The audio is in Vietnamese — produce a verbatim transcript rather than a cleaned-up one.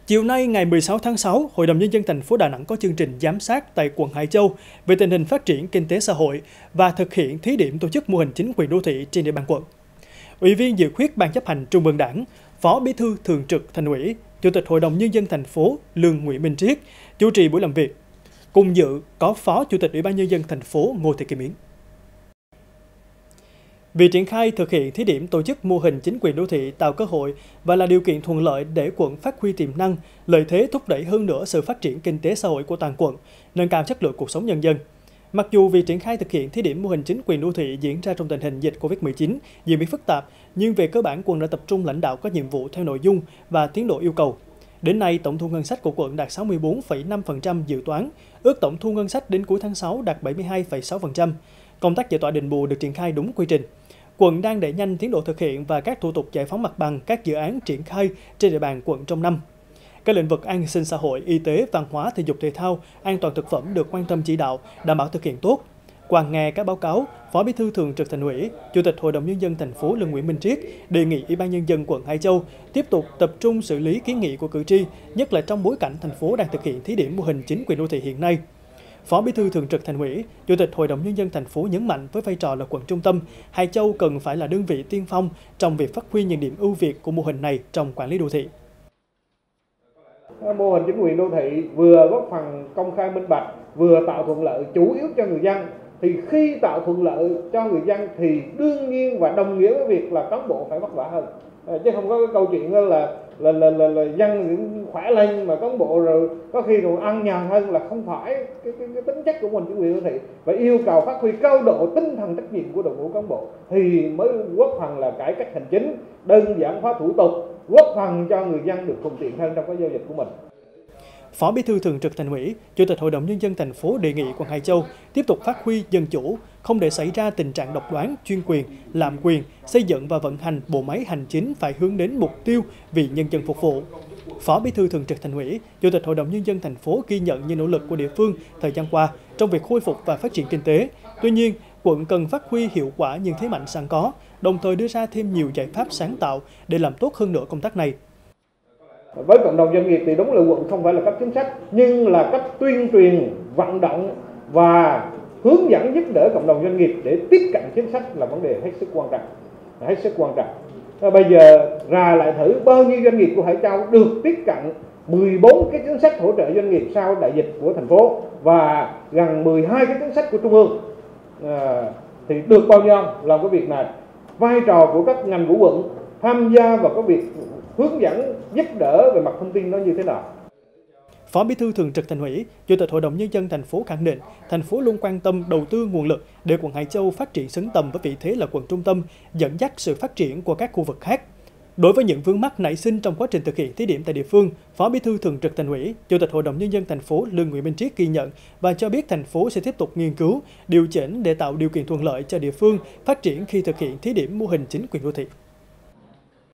Chiều nay ngày mười sáu tháng sáu, Hội đồng Nhân dân thành phố Đà Nẵng có chương trình giám sát tại quận Hải Châu về tình hình phát triển kinh tế xã hội và thực hiện thí điểm tổ chức mô hình chính quyền đô thị trên địa bàn quận. Ủy viên dự khuyết Ban chấp hành Trung ương Đảng, Phó Bí thư Thường trực Thành ủy, Chủ tịch Hội đồng Nhân dân thành phố Lương Nguyễn Minh Triết chủ trì buổi làm việc. Cùng dự có Phó Chủ tịch Ủy ban Nhân dân thành phố Ngô Thị Kim Yến. Việc triển khai thực hiện thí điểm tổ chức mô hình chính quyền đô thị tạo cơ hội và là điều kiện thuận lợi để quận phát huy tiềm năng, lợi thế thúc đẩy hơn nữa sự phát triển kinh tế xã hội của toàn quận, nâng cao chất lượng cuộc sống nhân dân. Mặc dù việc triển khai thực hiện thí điểm mô hình chính quyền đô thị diễn ra trong tình hình dịch Covid mười chín diễn biến phức tạp, nhưng về cơ bản quận đã tập trung lãnh đạo các nhiệm vụ theo nội dung và tiến độ yêu cầu. Đến nay, tổng thu ngân sách của quận đạt sáu mươi tư phẩy năm phần trăm dự toán, ước tổng thu ngân sách đến cuối tháng sáu đạt bảy mươi hai phẩy sáu phần trăm. Công tác giải tỏa đền bù được triển khai đúng quy trình. Quận đang đẩy nhanh tiến độ thực hiện và các thủ tục giải phóng mặt bằng các dự án triển khai trên địa bàn quận trong năm. Các lĩnh vực an sinh xã hội, y tế, văn hóa, thể dục thể thao, an toàn thực phẩm được quan tâm chỉ đạo, đảm bảo thực hiện tốt. Qua nghe các báo cáo, Phó Bí thư Thường trực Thành ủy, Chủ tịch Hội đồng Nhân dân thành phố Lương Nguyễn Minh Triết đề nghị Ủy ban Nhân dân quận Hải Châu tiếp tục tập trung xử lý kiến nghị của cử tri, nhất là trong bối cảnh thành phố đang thực hiện thí điểm mô hình chính quyền đô thị hiện nay. Phó Bí thư Thường trực Thành ủy, Chủ tịch Hội đồng Nhân dân thành phố nhấn mạnh với vai trò là quận trung tâm, Hải Châu cần phải là đơn vị tiên phong trong việc phát huy những điểm ưu việt của mô hình này trong quản lý đô thị. Mô hình chính quyền đô thị vừa góp phần công khai minh bạch, vừa tạo thuận lợi chủ yếu cho người dân. Thì khi tạo thuận lợi cho người dân thì đương nhiên và đồng nghĩa với việc là cán bộ phải vất vả hơn, chứ không có cái câu chuyện là là là là, là dân khỏe lên mà cán bộ rồi có khi rồi ăn nhàn hơn, là không phải cái, cái, cái tính chất của mình chính quyền đô thị. Và yêu cầu phát huy cao độ tinh thần trách nhiệm của đội ngũ cán bộ thì mới góp phần là cải cách hành chính, đơn giản hóa thủ tục, góp phần cho người dân được thuận tiện hơn trong cái giao dịch của mình. Phó Bí thư Thường trực Thành ủy, Chủ tịch Hội đồng Nhân dân thành phố đề nghị quận Hải Châu tiếp tục phát huy dân chủ, không để xảy ra tình trạng độc đoán, chuyên quyền, lạm quyền, xây dựng và vận hành bộ máy hành chính phải hướng đến mục tiêu vì nhân dân phục vụ. Phó Bí thư Thường trực Thành ủy, Chủ tịch Hội đồng Nhân dân thành phố ghi nhận những nỗ lực của địa phương thời gian qua trong việc khôi phục và phát triển kinh tế. Tuy nhiên, quận cần phát huy hiệu quả những thế mạnh sẵn có, đồng thời đưa ra thêm nhiều giải pháp sáng tạo để làm tốt hơn nữa công tác này. Với cộng đồng doanh nghiệp thì đúng là quận không phải là cấp chính sách, nhưng là cách tuyên truyền, vận động và hướng dẫn giúp đỡ cộng đồng doanh nghiệp để tiếp cận chính sách là vấn đề hết sức quan trọng, hết sức quan trọng. Và bây giờ ra lại thử bao nhiêu doanh nghiệp của Hải Châu được tiếp cận mười bốn cái chính sách hỗ trợ doanh nghiệp sau đại dịch của thành phố và gần mười hai cái chính sách của trung ương, à, thì được bao nhiêu làm cái việc này. Vai trò của các ngành của quận tham gia vào cái việc hướng dẫn giúp đỡ về mặt thông tin nó như thế nào. Phó Bí thư Thường trực Thành ủy, Chủ tịch Hội đồng Nhân dân thành phố khẳng định, thành phố luôn quan tâm đầu tư nguồn lực để quận Hải Châu phát triển xứng tầm với vị thế là quận trung tâm, dẫn dắt sự phát triển của các khu vực khác. Đối với những vướng mắc nảy sinh trong quá trình thực hiện thí điểm tại địa phương, Phó Bí thư Thường trực Thành ủy, Chủ tịch Hội đồng Nhân dân thành phố Lương Nguyễn Minh Triết ghi nhận và cho biết thành phố sẽ tiếp tục nghiên cứu, điều chỉnh để tạo điều kiện thuận lợi cho địa phương phát triển khi thực hiện thí điểm mô hình chính quyền đô thị.